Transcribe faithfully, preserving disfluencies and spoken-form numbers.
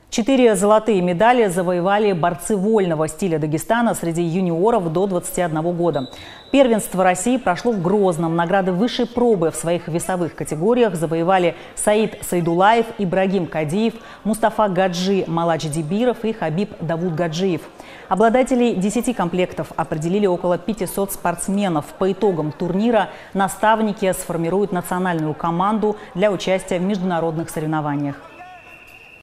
Четыре золотые медали завоевали борцы вольного стиля Дагестана среди юниоров до двадцати одного года. Первенство России прошло в Грозном. Награды высшей пробы в своих весовых категориях завоевали Саид Сайдулаев, Ибрагим Кадиев, Мустафа Гаджи Малачдибиров и Хабиб Давудгаджиев. Обладателей десяти комплектов определили около пятисот спортсменов. По итогам турнира наставники сформируют национальную команду для участия в международных соревнованиях.